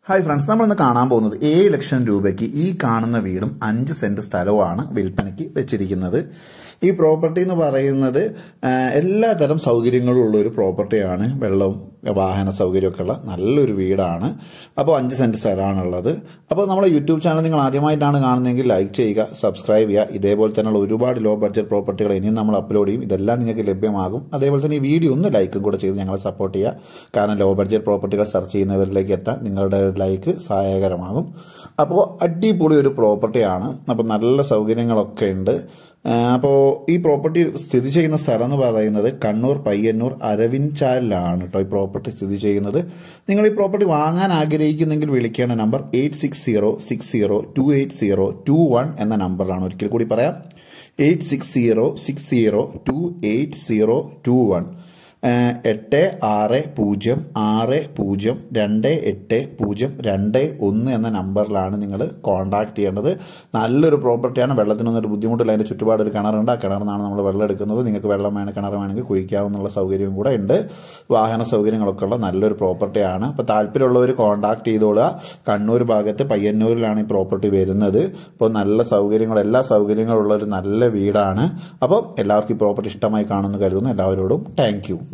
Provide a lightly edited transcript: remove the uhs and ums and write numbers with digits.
Hi friends, നമ്മളിന്ന് കാണാൻ പോകുന്നത് 7 ലക്ഷം രൂപയ്ക്ക് ഈ കാണുന്ന വീടും 5 സെന്റ് സ്ഥലവുമാണ് വിൽപ്പനയ്ക്ക് വെച്ചിരിക്കുന്നത്. ഈ പ്രോപ്പർട്ടി എന്ന് പറയുന്നത് എല്ലാതരം സൗകര്യങ്ങളും ഉള്ള ഒരു പ്രോപ്പർട്ടിയാണ്. വെള്ളവും വാഹന സൗകര്യമൊക്കെ ഉള്ള നല്ലൊരു വീടാണ്. അപ്പോൾ 5 സെന്റ് സ്ഥലമാണുള്ളത്. അപ്പോൾ നമ്മുടെ യൂട്യൂബ് ചാനൽ നിങ്ങൾ ആദ്യമായിട്ടാണ് കാണുന്നതെങ്കിൽ ലൈക്ക് ചെയ്യുക, സബ്സ്ക്രൈബ് ചെയ്യുക. ഇതേപോലെ തന്നെയുള്ള ഒരുപാട് ലോ ബഡ്ജറ്റ് പ്രോപ്പർട്ടികൾ ഇനിയും നമ്മൾ അപ്ലോഡ് ചെയ്യും. ഇതെല്ലാം നിങ്ങൾക്ക് ലഭ്യമാകും. അതേപോലെ തന്നെ ഈ വീഡിയോ ഒന്ന് ലൈക്കും കൂടെ ചെയ്ത് ഞങ്ങളെ സപ്പോർട്ട് ചെയ്യുക. കാരണം ലോ ബഡ്ജറ്റ് പ്രോപ്പർട്ടികൾ സെർച്ച് ചെയ്യുന്നവരിലേക്ക് എത്താൻ നിങ്ങളുടെ ലൈക്ക് സഹായകരമാകും. അപ്പോൾ അടിപൊളി ഒരു പ്രോപ്പർട്ടിയാണ്. അപ്പോൾ നല്ല സൗകര്യങ്ങളൊക്കെ ഉണ്ട്. അപ്പോൾ ഈ പ്രോപ്പർട്ടി സ്ഥിതി ചെയ്യുന്ന സ്ഥലം എന്ന് പറയുന്നത് കണ്ണൂർ പയ്യന്നൂർ അരവിൻചാലിലാണ് കേട്ടോ ഈ പ്രോപ്പർട്ടി സ്ഥിതി ചെയ്യുന്നത്. നിങ്ങൾ ഈ പ്രോപ്പർട്ടി വാങ്ങാൻ ആഗ്രഹിക്കുന്നെങ്കിൽ വിളിക്കേണ്ട നമ്പർ 8606028021 എന്ന നമ്പറിലാണ്. ഒരിക്കൽ കൂടി പറയാം, 8606028021. 8606028021 എന്ന നമ്പറിലാണ് നിങ്ങൾ കോൺടാക്ട് ചെയ്യേണ്ടത്. നല്ലൊരു പ്രോപ്പർട്ടിയാണ്. വെള്ളത്തിനൊന്നും ഒരു ബുദ്ധിമുട്ടില്ല. അതിൻ്റെ ചുറ്റുപാട് ഒരു കിണറുണ്ട്. ആ കിണറിനാണ് നമ്മൾ വെള്ളം എടുക്കുന്നത്. നിങ്ങൾക്ക് വെള്ളം വേണം, കിണർ വേണമെങ്കിൽ കുഴിക്കാവുന്ന സൗകര്യവും കൂടെ ഉണ്ട്. വാഹന സൗകര്യങ്ങളൊക്കെ ഉള്ള നല്ലൊരു പ്രോപ്പർട്ടിയാണ്. അപ്പോൾ താല്പര്യമുള്ളവർ കോൺടാക്ട് ചെയ്തോളുക. കണ്ണൂർ ഭാഗത്ത് പയ്യന്നൂരിലാണ് ഈ പ്രോപ്പർട്ടി വരുന്നത്. അപ്പോൾ നല്ല സൗകര്യങ്ങൾ, എല്ലാ സൗകര്യങ്ങളും ഉള്ള ഒരു നല്ല വീടാണ്. അപ്പോൾ എല്ലാവർക്കും ഈ പ്രോപ്പർട്ടി ഇഷ്ടമായി കാണുമെന്ന് കരുതുന്നു. എല്ലാവരോടും താങ്ക് യു.